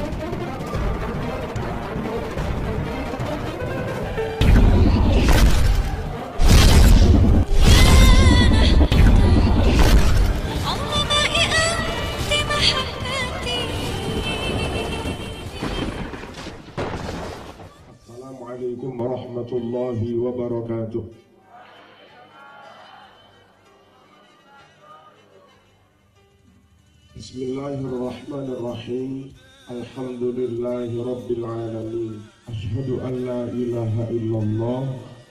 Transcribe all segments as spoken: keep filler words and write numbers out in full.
Assalamualaikum warahmatullahi wabarakatuh. Bismillahirrahmanirrahim. Alhamdulillahi rabbil alamin. Asyhadu an la ilaha illallah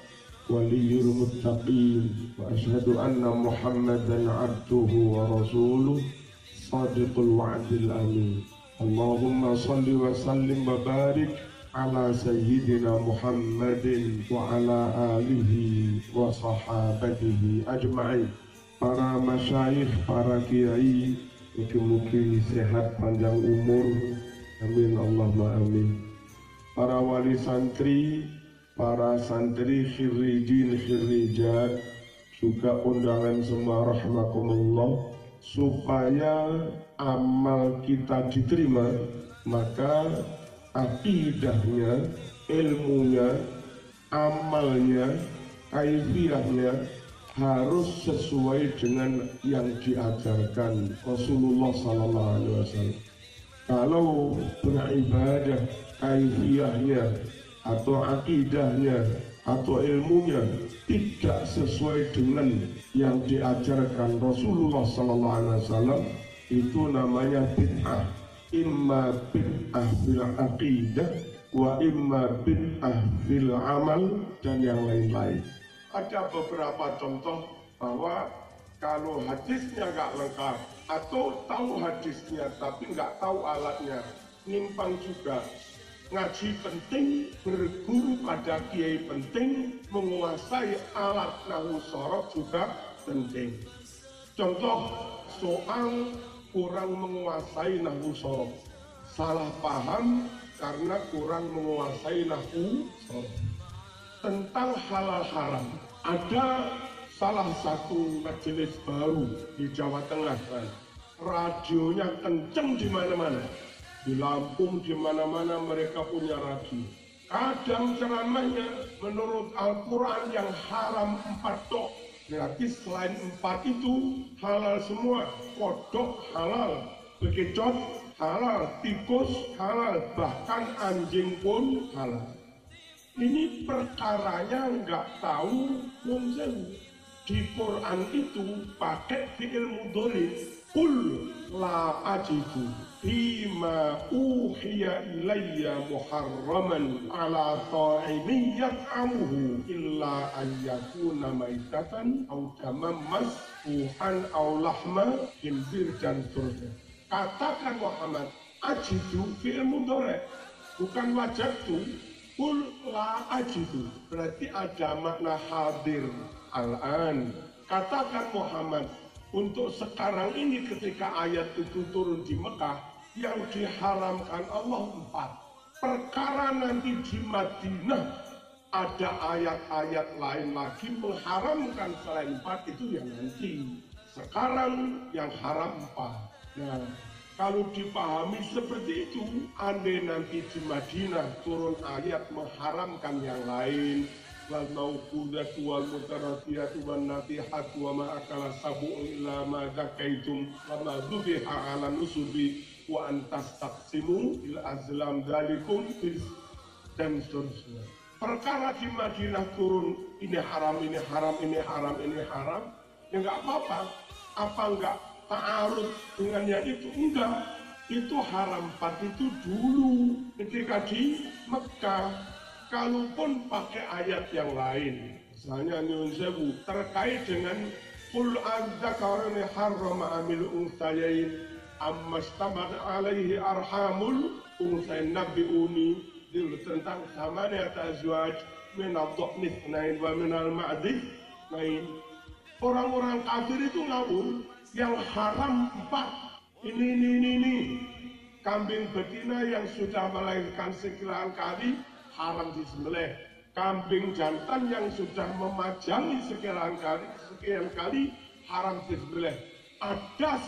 waliyul muttaqin wa asyhadu anna Muhammadan abduhu wa rasuluh shadiqul wa'dil amin. Allahumma shalli wa sallim wa barik ala sayyidina Muhammadin wa ala alihi wa sahabatihi ajma'in. Para masyayikh, para kiai, mugi-mugi sehat panjang umur, amin Allahumma amin. Para wali santri, para santri khirijin khirijat, juga undangan semua rahmatullah, supaya amal kita diterima, maka akidahnya, ilmunya, amalnya, kaifiyahnya harus sesuai dengan yang diajarkan Rasulullah sallallahu alaihi wasallam. Kalau beribadah kaifiyahnya atau akidahnya atau ilmunya tidak sesuai dengan yang diajarkan Rasulullah sallallahu alaihi wasallam, itu namanya bid'ah. Imma bid'ah fil aqidah wa imma bid'ah fil amal dan yang lain-lain. Ada beberapa contoh bahwa kalau hadisnya nggak lengkap atau tahu hadisnya tapi nggak tahu alatnya, nyimpang juga. Ngaji penting, berguru pada kiai penting, menguasai alat nahwu shorof juga penting. Contoh soal kurang menguasai nahwu shorof, salah paham karena kurang menguasai nahwu shorof. Tentang halal haram, ada salah satu majelis baru di Jawa Tengah, kan? Radionya kenceng di mana-mana, di Lampung di mana-mana mereka punya radio. Kadang ceramahnya menurut Al-Quran yang haram empat tok, berarti selain empat itu halal semua. Kodok halal, bekicot halal, tikus halal, bahkan anjing pun halal. Ini perkaranya nggak tahu nunsewu. Di Quran itu pakai fi'il mudhari, qul la ajidu fima uhiya ilayya muharraman ala ta'imin yat'amuhu illa an yakuna maitatan aw daman masfuhan aw lahma khinzir dan seterusnya. Katakan Muhammad, ajidu fi'il mudhari, bukan wajadtu. Qul la ajidu berarti ada makna hadir al-an. Katakan Muhammad, untuk sekarang ini ketika ayat itu turun di Mekah, yang diharamkan Allah empat. Perkara nanti di Madinah ada ayat-ayat lain lagi mengharamkan selain empat, itu yang nanti. Sekarang yang haram empat. Nah, kalau dipahami seperti itu, andai nanti di Madinah turun ayat mengharamkan yang lain, wal mauqudatu wal mutaradiyatu wan natihatu wa ma akala sab'u illa ma zakaitum wa ma dhubiha 'ala nusubi wa an tastaqsimu bil azlam dzalikum dan seterusnya. Perkara di Madinah turun ini haram, ini haram, ini haram, ini haram, ya enggak apa-apa. Apa enggak ta'arud dengan yang itu? Enggak. Itu haram empat itu dulu ketika di Mekah. Kalaupun pakai ayat yang lain, misalnya nyuwun sewu terkait dengan qul az-zakarani harrama amil unsayain ammastamat alaihi arhamul unsayain nabiuni, tentang samanya tazwaj min ad-dhani itsnain wa min al-ma'di itsnain. Orang-orang kafir itu ngawur, yang haram empat, ini, ini, ini, ini. Kambing betina yang sudah melahirkan sekian kali haram disembelih. Kambing jantan yang sudah memajang sekian kali, sekian kali haram disembelih. Ada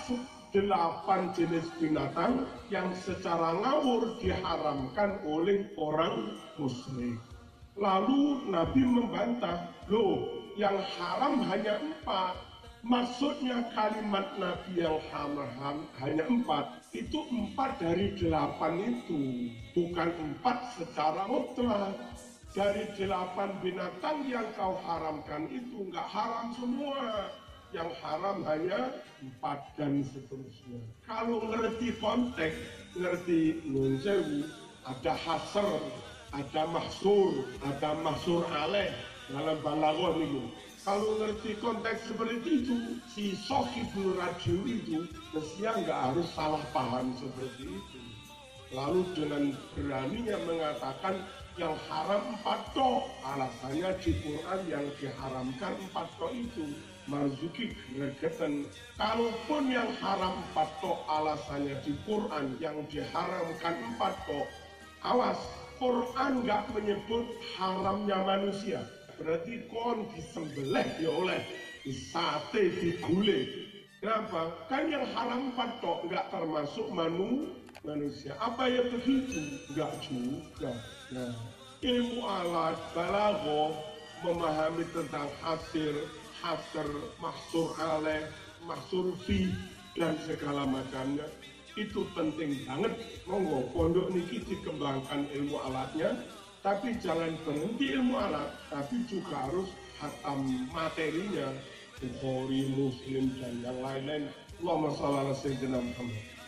delapan jenis binatang yang secara ngawur diharamkan oleh orang musyrik. Lalu Nabi membantah, loh yang haram hanya empat. Maksudnya kalimat Nabi yang haram hanya empat, itu empat dari delapan itu, bukan empat secara mutlak. Dari delapan binatang yang kau haramkan itu nggak haram semua. Yang haram hanya empat dan seterusnya. Kalau ngerti konteks, ngerti nun sewu, ada hasr, ada mahsur, ada mahsur alaih dalam balaghah itu. Kalau ngerti konteks seperti itu, si Sohibul Radio itu mestinya nggak harus salah paham seperti itu. Lalu dengan beraninya mengatakan yang haram empat tok, alasannya di Quran yang diharamkan empat tok itu marzuki gregetan. Kalaupun yang haram empat tok alasannya di Quran yang diharamkan empat tok, awas, Quran nggak menyebut haramnya manusia. Berarti kon disembelih ya oleh, disate, digulai. Kenapa? Kan yang haram empat tok nggak termasuk manu manusia. Apa ya begitu? Nggak juga. Nah, ilmu alat balaghah memahami tentang hasir, hasr, mahsur alaih, mahsur fi dan segala macamnya itu penting banget. Monggo pondok niki dikembangkan ilmu alatnya, tapi jangan berhenti ilmu alat, tapi juga harus hatam materinya, Bukhari, Muslim dan yang lain-lain. Allahumma shalli ala sayyidina Muhammad.